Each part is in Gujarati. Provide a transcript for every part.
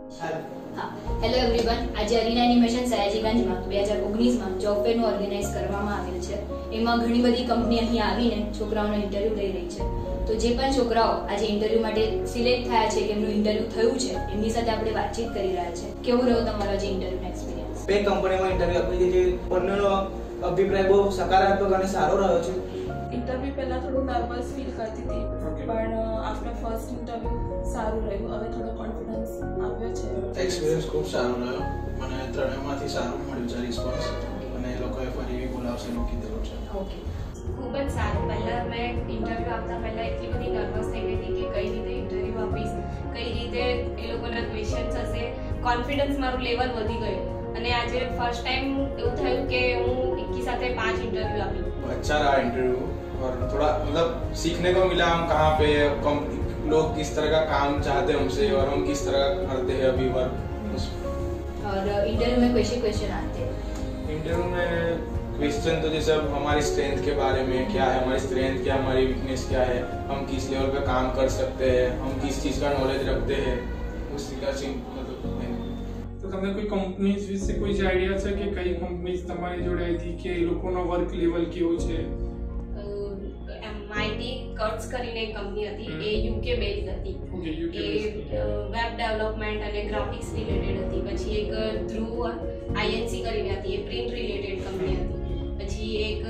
हाँ, हेलो एवरीवन। आज अरीना एनिमेशन सयाजीगंज में 2019 में जॉब फेर નું ઓર્ગેનાઇઝ કરવામાં આવેલ છે। એમાં ઘણી બધી કંપની અહીં આવીને છોકરાઓનો ઇન્ટરવ્યુ લઈ રહી છે। તો જે પણ છોકરાઓ આજે ઇન્ટરવ્યુ માટે સિલેક્ટ થયા છે કે એમનું ઇન્ટરવ્યુ થયું છે એમની સાથે આપણે વાતચીત કરી રહ્યા છે। કેવું રહ્યો તમારો જે ઇન્ટરવ્યુનો એક્સપિરિયન્સ? બે કંપનીમાં ઇન્ટરવ્યુ આપી જે બંનેનો અભિપ્રાય બહુ સકારાત્મક અને સારો રહ્યો છે। इंटरव्यू पहला थोड़ा नर्वस फील करती थी पण आफ्टर फर्स्ट इंटरव्यू सारू રહ્યું। હવે થોડો કોન્ફિડન્સ આવ્યો છે। એક્સપિરિયન્સ ખૂબ સારો રહ્યો। મને ત્રણેયમાંથી સારું મળ્યું છે રિસ્પોન્સ અને એ લોકોએ ફરી બોલાવશે એવું કીધેલું છે। ઓકે, ખૂબ જ સારું। પહેલા મેં ઇન્ટરવ્યુ આપતા પહેલા એટલી બધી નર્વસ થઈ ગઈ હતી કે કઈ રીતે ઇન્ટરવ્યુ આપીશ, કઈ રીતે એ લોકોના ક્વેશ્ચન્સ હશે। કોન્ફિડન્સ મારું લેવલ વધી ગયું અને આજે ફર્स्ट टाइम એવું થયું કે હું એકી સાથે 5 इंटरव्यू આપી। अच्छा रहा इंटरव्यू और थोड़ा मतलब सीखने को मिला हम कहाँ पे लोग किस तरह का काम चाहते हैं हमसे और हम किस तरह करते हैं अभी वर्क। और इंटरव्यू में क्वेश्चन आते हैं। इंटरव्यू में क्वेश्चन तो जैसे अब हमारी स्ट्रेंथ के बारे में क्या है, हमारी स्ट्रेंथ क्या, हमारी वीकनेस क्या है, हम किस लेवल पे काम कर सकते हैं, हम किस चीज़ का नॉलेज रखते हैं, उसी का मतलब। तो તમને કોઈ કંપનીઝ વિશે કોઈ આઈડિયા છે કે કઈ કંપનીઝ તમારી જોડે આવી હતી કે એ લોકોનો વર્ક લેવલ કેવો છે? માઇટી કટ્સ કરીને એક કંપની હતી, એ યુકે બેઝડ હતી। ઓકે, યુકે એ વેબ ડેવલપમેન્ટ અને ગ્રાફિક્સ રિલેટેડ હતી। પછી એક ધ્રુવ આઈએનસી કરીને હતી, એ પ્રિન્ટ રિલેટેડ કંપની હતી। પછી એક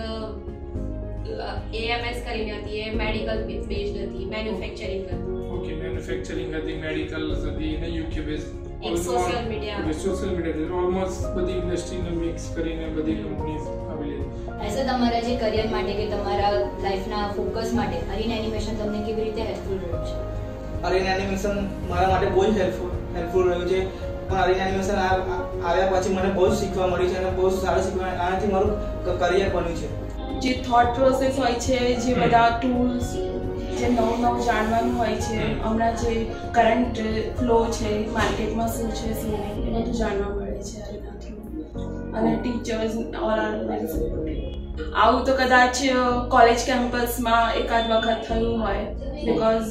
એએમએસ કરીને હતી, એ મેડિકલ બેઝડ હતી, મેન્યુફેક્ચરિંગ હતી। ઓકે, મેન્યુફેક્ચરિંગ હતી, મેડિકલ હતી અને યુકે બેઝડ એક social media. Okay, social media almost બધી ઇન્ડસ્ટ્રીને મિક્સ કરીને બધી કંપનીઝ આવેલી છે। એઝ તમારા જે કરિયર માટે કે તમારા લાઈફના ફોકસ માટે અરીના એનિમેશન તમને કેવી રીતે હેલ્પફુલ રહ્યું છે? અરીના એનિમેશન મારા માટે બહુ જ હેલ્પફુલ રહ્યું છે। પણ અરીના એનિમેશન આવ્યા પછી મને બહુ શીખવા મળ્યું છે અને બહુ સારું શીખવા આનાથી મારું કરિયર બન્યું છે। જે થોટ પ્રોસેસ હોય છે, જે બધા ટૂલ્સ, જે નવું જાણવાનું હોય છે, હમણાં જે કરંટ ફ્લો છે માર્કેટમાં શું છે શું નહીં એ બધું જાણવા મળે છે અરીના થ્રુ। અને teachers all are very supportive. આવું તો કદાચ કોલેજ કેમ્પસમાં એકાદ વખત થયું હોય બિકોઝ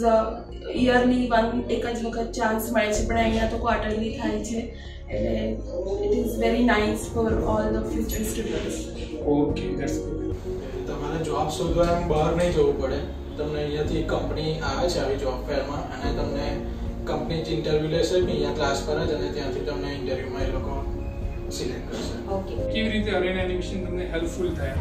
યરલી એક જ વખત ચાન્સ મળે છે, પણ અહીંયા તો ક્વાર્ટરલી થાય છે એટલે it is very nice for all the future students. Okay, that's good. તમારે જોબ શોધવા એમ બહાર નહીં જવું પડે। તમને અહીંયાથી કંપની આવે છે આવી જોબ ફેરમાં અને તમને કંપની જ ઇન્ટરવ્યુ લેશે કે અહીંયા ક્લાસ પર જ અને ત્યાંથી તમને ઇન્ટરવ્યુમાં એ લોકો સિલેક્ટ કરશે। ઓકે, કેવી રીતે અરીના એનિમેશન તમને હેલ્પફુલ થાય?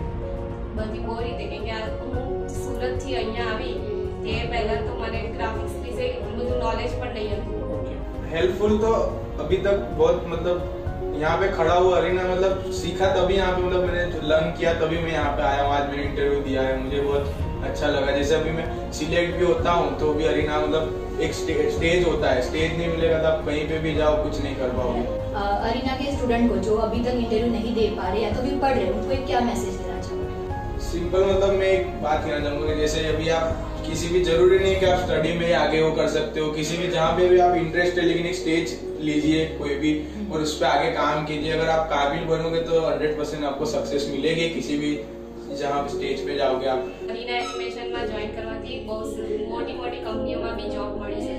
બધી બહુ રીતે, કેમ કે હું સુરતથી અહીંયા આવી તે પહેલાં તો મને ગ્રાફિક્સ વિશે એટલું બધું નોલેજ પણ નહીં હતું। हेल्पफुल तो अभी तक बहुत मतलब यहाँ पे खड़ा हुआ अरीना मतलब सीखा तभी यहाँ पे मतलब मैंने लर्न किया तभी मैं यहाँ पे आया हूँ। आज मैंने इंटरव्यू दिया है, मुझे बहुत अच्छा लगा। जैसे अभी मैं सिलेक्ट भी होता हूँ तो भी अरीना मतलब एक स्टेज होता है, स्टेज नहीं मिलेगा तो आप कहीं पे भी जाओ कुछ नहीं कर पाओगे। अरीना के स्टूडेंट को जो अभी तक इंटरव्यू नहीं दे पा रहे या तो भी पढ़ रहे उनको एक क्या मैसेज देना चाहोगे? सिंपल मतलब मैं एक बात कहना चाहूँगा, जैसे अभी आप किसी भी जरूरी नहीं कि आप स्टडी में आगे वो कर सकते हो, किसी भी जहाँ पे भी आप इंटरेस्ट है लेकिन एक स्टेज लीजिए कोई भी और उस पर आगे काम कीजिए। अगर आप काबिल बनोगे तो 100% आपको सक्सेस मिलेगी किसी भी जहाँ पे स्टेज पे जाओगे आप। અરીના એનિમેશનમાં જોઈન કરવાથી બહુ મોટી મોટી કંપનીઓમાં બી જોબ મળી છે।